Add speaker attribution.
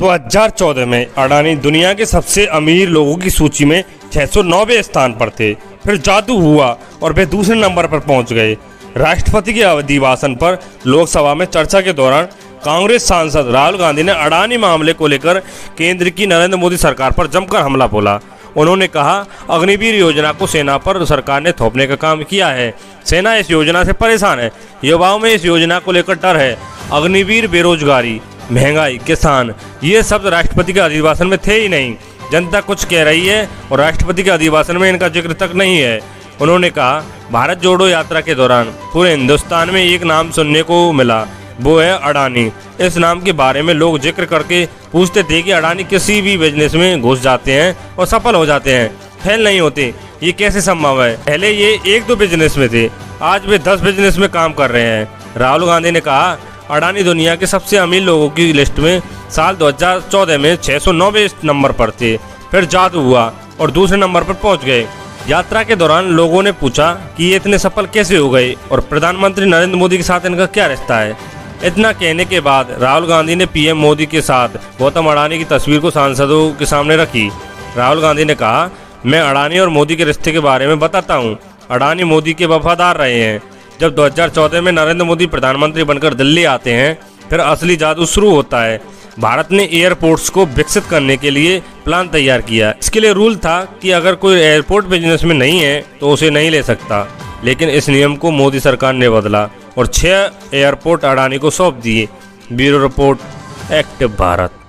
Speaker 1: 2014 में अडानी दुनिया के सबसे अमीर लोगों की सूची में 609वें स्थान पर थे। फिर जादू हुआ और वे दूसरे नंबर पर पहुंच गए। राष्ट्रपति के अभिभाषण पर लोकसभा में चर्चा के दौरान कांग्रेस सांसद राहुल गांधी ने अडानी मामले को लेकर केंद्र की नरेंद्र मोदी सरकार पर जमकर हमला बोला। उन्होंने कहा, अग्निवीर योजना को सेना पर सरकार ने थोपने का काम किया है। सेना इस योजना से परेशान है। युवाओं में इस योजना को लेकर डर है। अग्निवीर, बेरोजगारी, महंगाई, किसान, ये शब्द राष्ट्रपति के अभिभाषण में थे ही नहीं। जनता कुछ कह रही है और राष्ट्रपति के अभिभाषण में इनका जिक्र तक नहीं है। उन्होंने कहा, भारत जोड़ो यात्रा के दौरान पूरे हिंदुस्तान में एक नाम सुनने को मिला, वो है अडानी। इस नाम के बारे में लोग जिक्र करके पूछते थे कि अडानी किसी भी बिजनेस में घुस जाते हैं और सफल हो जाते हैं, फेल नहीं होते। ये कैसे संभव है? पहले ये 1-2 बिजनेस में थे, आज वे 10 बिजनेस में काम कर रहे हैं। राहुल गांधी ने कहा, अडानी दुनिया के सबसे अमीर लोगों की लिस्ट में साल 2014 में 609वें नंबर पर थे। फिर जादू हुआ और दूसरे नंबर पर पहुंच गए। यात्रा के दौरान लोगों ने पूछा कि ये इतने सफल कैसे हो गए और प्रधानमंत्री नरेंद्र मोदी के साथ इनका क्या रिश्ता है। इतना कहने के बाद राहुल गांधी ने पीएम मोदी के साथ गौतम अडानी की तस्वीर को सांसदों के सामने रखी। राहुल गांधी ने कहा, मैं अडानी और मोदी के रिश्ते के बारे में बताता हूँ। अडानी मोदी के वफादार रहे हैं। जब 2014 में नरेंद्र मोदी प्रधानमंत्री बनकर दिल्ली आते हैं, फिर असली जादू शुरू होता है। भारत ने एयरपोर्ट्स को विकसित करने के लिए प्लान तैयार किया। इसके लिए रूल था कि अगर कोई एयरपोर्ट बिजनेस में नहीं है तो उसे नहीं ले सकता, लेकिन इस नियम को मोदी सरकार ने बदला और 6 एयरपोर्ट अडानी को सौंप दिए। Bureau report, active Bharat.